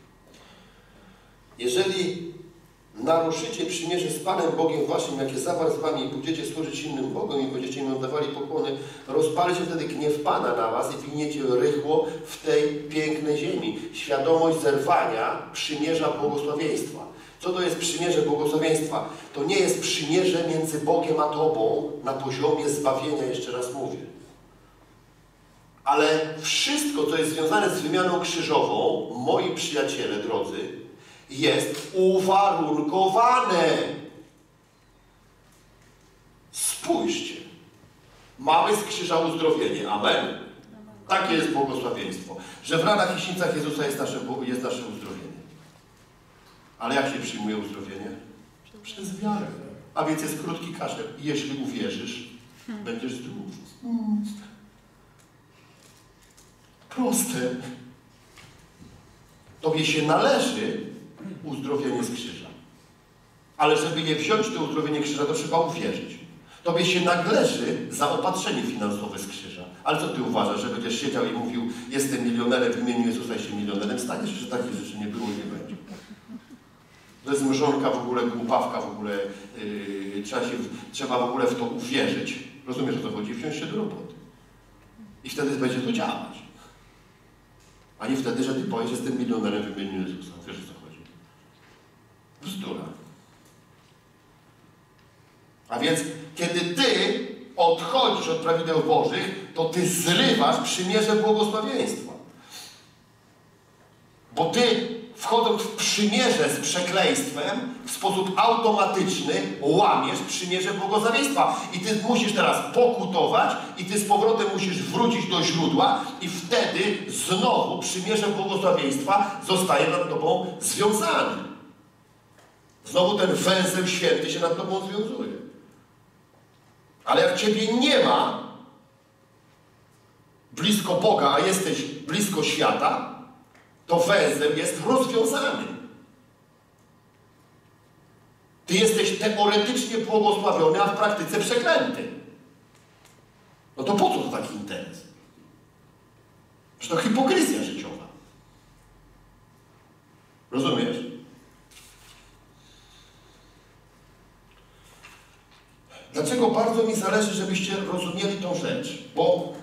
Jeżeli naruszycie przymierze z Panem Bogiem waszym, jakie zawarł z wami, i pójdziecie służyć innym Bogom i będziecie im oddawali pokłony, rozpali się wtedy gniew Pana na was i winiecie rychło w tej pięknej ziemi. Świadomość zerwania przymierza błogosławieństwa. Co to jest przymierze błogosławieństwa? To nie jest przymierze między Bogiem a tobą na poziomie zbawienia, jeszcze raz mówię. Ale wszystko, co jest związane z wymianą krzyżową, moi przyjaciele drodzy, jest uwarunkowane. Spójrzcie. Mamy z krzyża uzdrowienie. Amen. Takie jest błogosławieństwo. Że w ranach i sińcach Jezusa jest nasze, jest nasze uzdrowienie. Ale jak się przyjmuje uzdrowienie? Przez wiarę. A więc jest krótki kaszel. Jeśli uwierzysz, hmm. będziesz zdrów. Hmm. Proste. Tobie się należy uzdrowienie z krzyża. Ale żeby je wziąć, to uzdrowienie krzyża, to trzeba uwierzyć. Tobie się należy zaopatrzenie finansowe z krzyża. Ale co ty uważasz, że będziesz siedział i mówił, jestem milionerem w imieniu Jezusa i się milionerem staniesz? Że takich rzeczy nie było i nie będzie. To jest mrzonka w ogóle, głupawka w ogóle. Yy, trzeba, się, trzeba w ogóle w to uwierzyć. Rozumiesz, o co chodzi? Wziąć się do roboty. I wtedy będzie to działać. A nie wtedy, że ty powiesz, jestem milionerem w imieniu Jezusa. Wiesz, o co chodzi? Bzdura. A więc, kiedy ty odchodzisz od prawideł Bożych, to ty zrywasz przymierze błogosławieństwa. Bo ty, wchodząc w przymierze z przekleństwem, w sposób automatyczny łamiesz przymierze błogosławieństwa. I ty musisz teraz pokutować i ty z powrotem musisz wrócić do źródła i wtedy znowu przymierze błogosławieństwa zostaje nad tobą związane. Znowu ten węzeł święty się nad tobą związuje. Ale jak ciebie nie ma blisko Boga, a jesteś blisko świata, to węzeł jest rozwiązany. Ty jesteś teoretycznie błogosławiony, a w praktyce przeklęty. No to po co to taki interes? Że to hipokryzja życiowa. Rozumiesz? Dlaczego bardzo mi zależy, żebyście rozumieli tą rzecz? Bo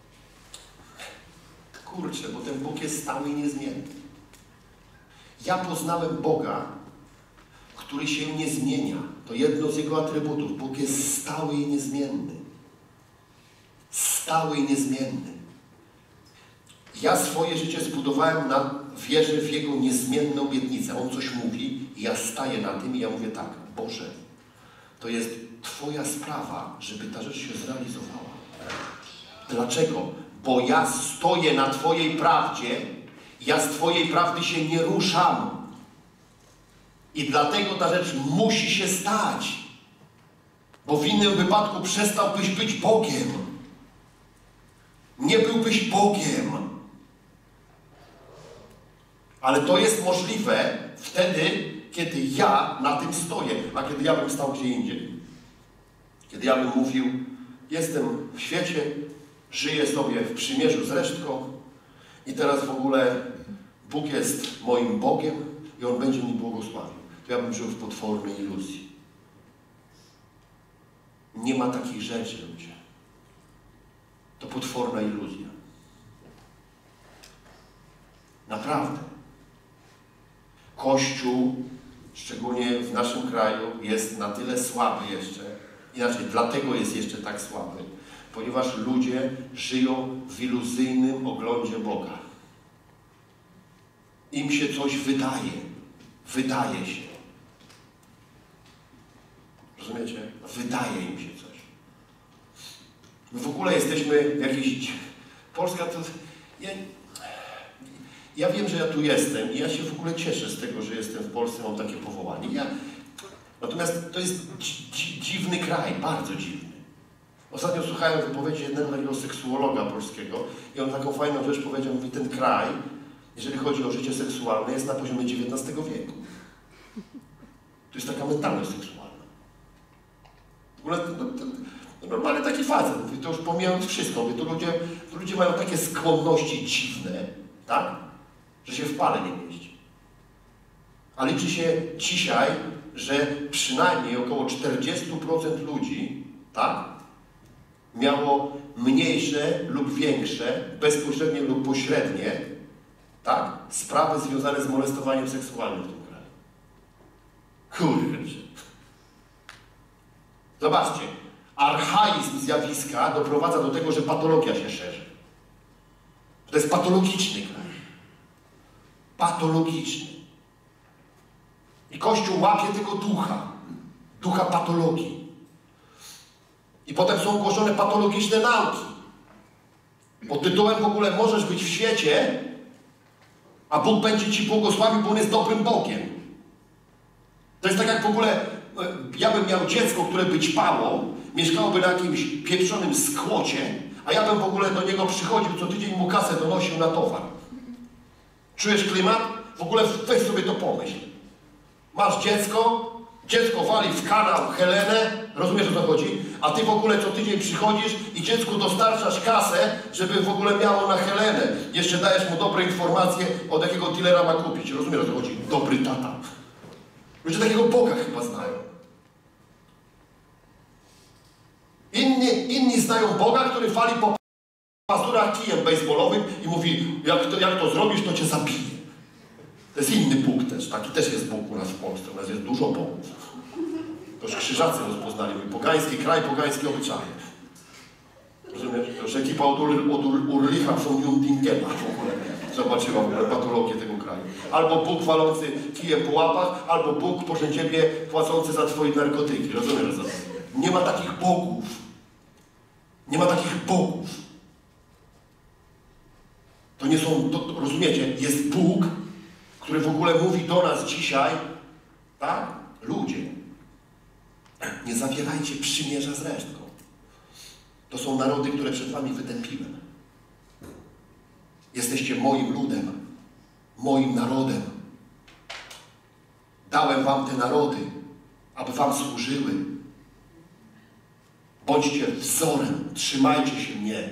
kurczę, bo ten Bóg jest stały i niezmienny. Ja poznałem Boga, który się nie zmienia. To jedno z Jego atrybutów. Bóg jest stały i niezmienny. stały i niezmienny. Ja swoje życie zbudowałem na wierze w Jego niezmienne obietnice. On coś mówi i ja staję na tym i ja mówię tak, Boże, to jest Twoja sprawa, żeby ta rzecz się zrealizowała. Dlaczego? Bo ja stoję na Twojej prawdzie, ja z Twojej prawdy się nie ruszam. I dlatego ta rzecz musi się stać. Bo w innym wypadku przestałbyś być Bogiem. Nie byłbyś Bogiem. Ale to jest możliwe wtedy, kiedy ja na tym stoję, a kiedy ja bym stał gdzie indziej. Kiedy ja bym mówił, jestem w świecie, żyję sobie w przymierzu z resztką i teraz w ogóle Bóg jest moim Bogiem i On będzie mi błogosławił. To ja bym żył w potwornej iluzji. Nie ma takich rzeczy, ludzie. To potworna iluzja. Naprawdę. Kościół, szczególnie w naszym kraju, jest na tyle słaby jeszcze, inaczej, dlatego jest jeszcze tak słaby, ponieważ ludzie żyją w iluzyjnym oglądzie Boga. Im się coś wydaje. Wydaje się. Rozumiecie? Wydaje im się coś. My w ogóle jesteśmy jakiś... Polska to... Ja... ja wiem, że ja tu jestem i ja się w ogóle cieszę z tego, że jestem w Polsce, mam takie powołanie. Ja... Natomiast to jest dzi dzi dziwny kraj, bardzo dziwny. Ostatnio słuchałem wypowiedzi jednego takiego seksuologa polskiego i on taką fajną rzecz powiedział, mówi, ten kraj, jeżeli chodzi o życie seksualne, jest na poziomie dziewiętnastego wieku. To jest taka mentalność seksualna. W ogóle no, to, to normalnie taki facet, to już pomijając wszystko, to ludzie, to ludzie mają takie skłonności dziwne, tak? Że się w pale nie mieści. A liczy się dzisiaj, że przynajmniej około czterdzieści procent ludzi, tak? Miało mniejsze lub większe, bezpośrednie lub pośrednie, tak? Sprawy związane z molestowaniem seksualnym w tym kraju. Kurczę. Zobaczcie, archaizm zjawiska doprowadza do tego, że patologia się szerzy. To jest patologiczny kraj. Patologiczny. I Kościół łapie tego ducha. Ducha patologii. I potem są głoszone patologiczne nauki. Pod tytułem w ogóle możesz być w świecie, a Bóg będzie Ci błogosławił, bo On jest dobrym Bogiem. To jest tak jak w ogóle, ja bym miał dziecko, które by ćpało, mieszkałoby na jakimś pieprzonym skłocie, a ja bym w ogóle do niego przychodził, co tydzień mu kasę donosił na towar. Czujesz klimat? W ogóle weź sobie to pomyśl. Masz dziecko, dziecko wali w kanał Helenę, rozumiesz, o co chodzi? A ty w ogóle co tydzień przychodzisz i dziecku dostarczasz kasę, żeby w ogóle miało na Helenę. Jeszcze dajesz mu dobre informacje, od jakiego dealera ma kupić. Rozumiesz, o co chodzi? Dobry tata. Ludzie takiego Boga chyba znają. Inni, inni znają Boga, który wali po pazurach kijem baseballowym i mówi, jak to, jak to zrobisz, to cię zabije. To jest inny Bóg też. Taki też jest Bóg u nas w Polsce. U nas jest dużo Bogów. To już krzyżacy rozpoznali. Pogański kraj, pogańskie obyczaje. Rozumiesz? To już ekipa od, Ur, od Ur, Urlicha von Jundingena w ogóle zobaczyła w ogóle patologię tego kraju. Albo Bóg walący kijem po łapach, albo Bóg, proszę Ciebie, płacący za Twoje narkotyki. Rozumiesz? Nie ma takich Bogów. Nie ma takich Bogów. To nie są, to, to, rozumiecie? Jest Bóg, który w ogóle mówi do nas dzisiaj, tak? Ludzie, nie zawierajcie przymierza z resztką. To są narody, które przed wami wytępiłem. Jesteście moim ludem, moim narodem. Dałem wam te narody, aby wam służyły. Bądźcie wzorem, trzymajcie się mnie.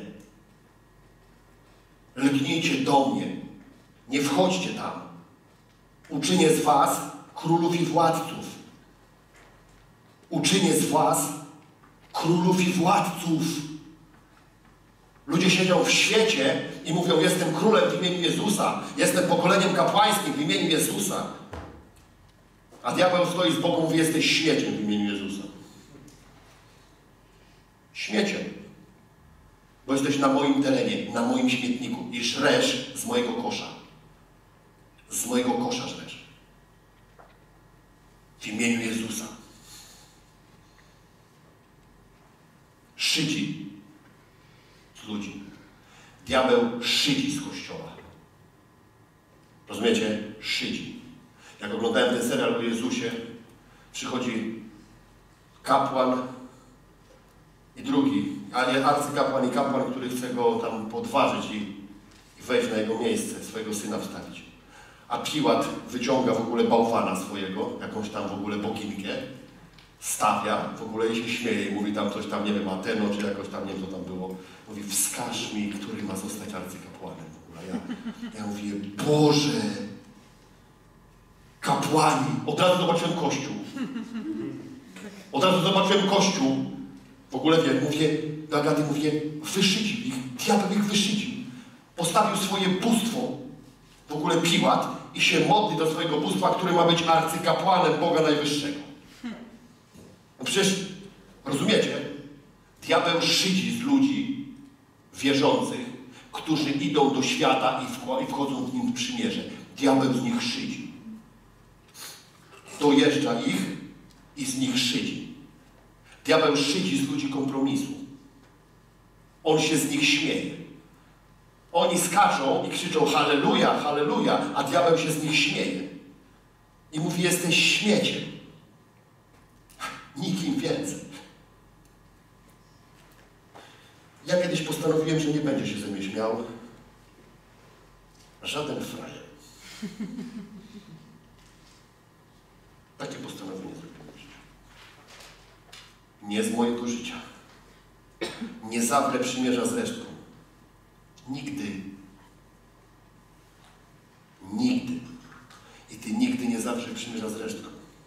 Lgnijcie do mnie. Nie wchodźcie tam. Uczynię z was królów i władców. Uczynię z was królów i władców. Ludzie siedzą w świecie i mówią, jestem królem w imieniu Jezusa, jestem pokoleniem kapłańskim w imieniu Jezusa. A diabeł stoi z boku i mówi, jesteś śmieciem w imieniu Jezusa. Śmieciem. bo jesteś na moim terenie, na moim śmietniku i żresz z mojego kosza. Z mojego kosza żresz. W imieniu Jezusa. Szydzi z ludzi. Diabeł szydzi z Kościoła. Rozumiecie? Szydzi. Jak oglądałem ten serial o Jezusie, przychodzi kapłan i drugi, ale arcykapłan i kapłan, który chce go tam podważyć i, i wejść na jego miejsce, swojego syna wstawić. A Piłat wyciąga w ogóle bałwana swojego, jakąś tam w ogóle boginkę, stawia, w ogóle i się śmieje i mówi tam coś tam, nie wiem, Ateno, czy jakoś tam, nie wiem, co tam było. Mówi, wskaż mi, który ma zostać arcykapłanem. W ogóle ja, ja mówię, Boże, kapłani. Od razu zobaczyłem Kościół. Od razu zobaczyłem Kościół. W ogóle wiem, mówię, do Agaty mówię, wyszydził ich, diabeł ich wyszydził. Postawił swoje bóstwo, w ogóle Piłat, i się modli do swojego bóstwa, który ma być arcykapłanem Boga Najwyższego. No przecież, rozumiecie? Diabeł szydzi z ludzi wierzących, którzy idą do świata i wchodzą w nim w przymierze. Diabeł z nich szydzi. Dojeżdża ich i z nich szydzi. Diabeł szydzi z ludzi kompromisu. On się z nich śmieje. Oni skaczą i krzyczą halleluja, halleluja, a diabeł się z nich śmieje. I mówi, jesteś śmieciem. Nikim więcej. Ja kiedyś postanowiłem, że nie będzie się ze mnie śmiał żaden frajer. Takie postanowienie zrobiłem. Nie z mojego życia. Nie zawrę przymierza z resztką. Nigdy. Nigdy. I ty nigdy nie zawrzesz przymierza z resztką.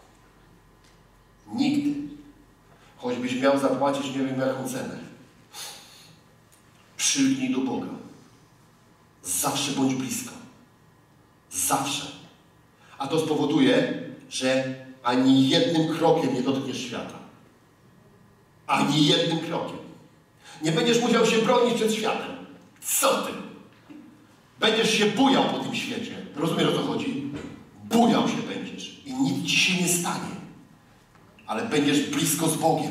Nigdy. Choćbyś miał zapłacić nie wiem jaką cenę. Przylgnij do Boga. Zawsze bądź blisko. Zawsze. A to spowoduje, że ani jednym krokiem nie dotkniesz świata. Ani jednym krokiem. Nie będziesz musiał się bronić przed światem. Co ty? Będziesz się bujał po tym świecie. Rozumiesz, o co chodzi? Bujał się będziesz i nic ci się nie stanie. Ale będziesz blisko z Bogiem.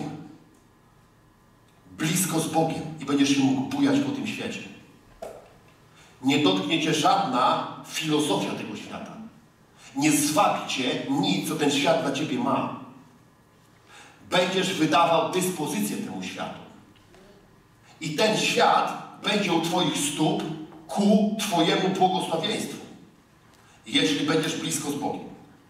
Blisko z Bogiem i będziesz się mógł bujać po tym świecie. Nie dotknie cię żadna filozofia tego świata. Nie zwabi cię nic, co ten świat dla ciebie ma. Będziesz wydawał dyspozycję temu światu. I ten świat będzie u twoich stóp ku twojemu błogosławieństwu. Jeśli będziesz blisko z Bogiem.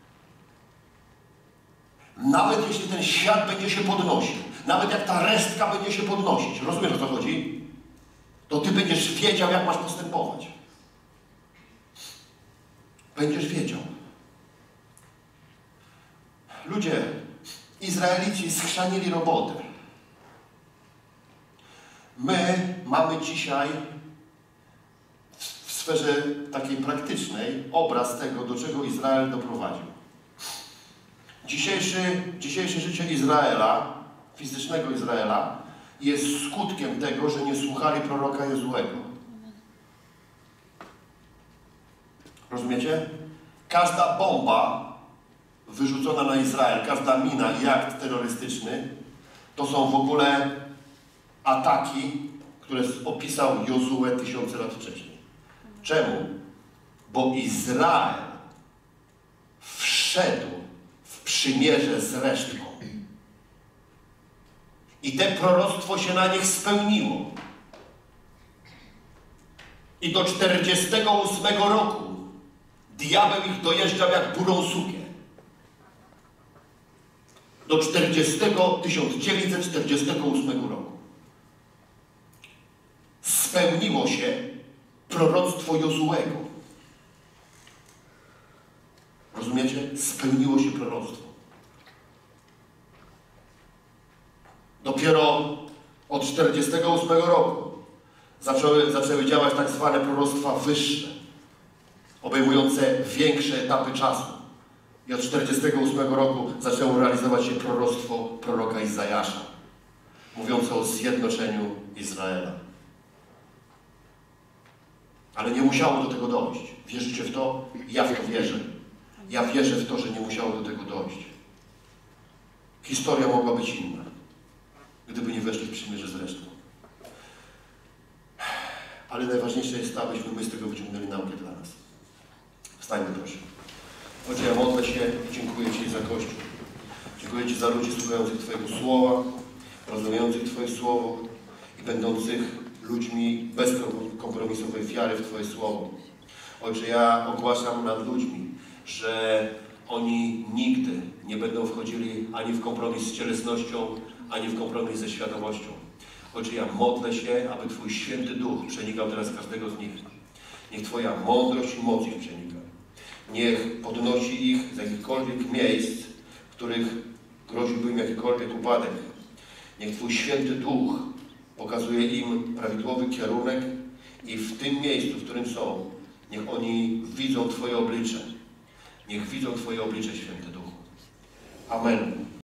Nawet jeśli ten świat będzie się podnosił, nawet jak ta resztka będzie się podnosić, rozumiesz, o co chodzi? To ty będziesz wiedział, jak masz postępować. Będziesz wiedział. Ludzie, Izraelici schrzanili robotę. My mamy dzisiaj w sferze takiej praktycznej obraz tego, do czego Izrael doprowadził. Dzisiejszy, dzisiejsze życie Izraela, fizycznego Izraela, jest skutkiem tego, że nie słuchali proroka Jozuego. Rozumiecie? Każda bomba wyrzucona na Izrael, każda mina i akt terrorystyczny, to są w ogóle ataki, które opisał Jozue tysiące lat wcześniej. Czemu? Bo Izrael wszedł w przymierze z resztką. I te proroctwo się na nich spełniło. I do czterdziestego ósmego roku diabeł ich dojeżdżał jak burą sukię. Do tysiąc dziewięćset czterdziestego ósmego roku. Spełniło się proroctwo Jozuego. Rozumiecie? Spełniło się proroctwo. Dopiero od czterdziestego ósmego roku zaczęły, zaczęły działać tak zwane proroctwa wyższe, obejmujące większe etapy czasu. I od czterdziestego ósmego roku zaczęło realizować się proroctwo proroka Izajasza, mówiące o zjednoczeniu Izraela. Ale nie musiało do tego dojść. Wierzycie w to? Ja w to wierzę. Ja wierzę w to, że nie musiało do tego dojść. Historia mogła być inna, gdyby nie weszli w przymierze z resztą. Ale najważniejsze jest to, abyśmy my z tego wyciągnęli naukę dla nas. Wstańmy proszę. Ojcze, ja modlę się i dziękuję Ci za Kościół. Dziękuję Ci za ludzi słuchających Twojego Słowa, rozumiejących Twoje Słowo i będących ludźmi bezkompromisowej wiary w Twoje Słowo. Ojcze, ja ogłaszam nad ludźmi, że oni nigdy nie będą wchodzili ani w kompromis z cielesnością, ani w kompromis ze świadomością. Ojcze, ja modlę się, aby Twój Święty Duch przenikał teraz każdego z nich. Niech Twoja mądrość i moc ich przenika. Niech podnosi ich z jakichkolwiek miejsc, w których groziłby im jakikolwiek upadek. Niech Twój Święty Duch pokazuje im prawidłowy kierunek i w tym miejscu, w którym są, niech oni widzą Twoje oblicze. Niech widzą Twoje oblicze, Święty Duchu. Amen.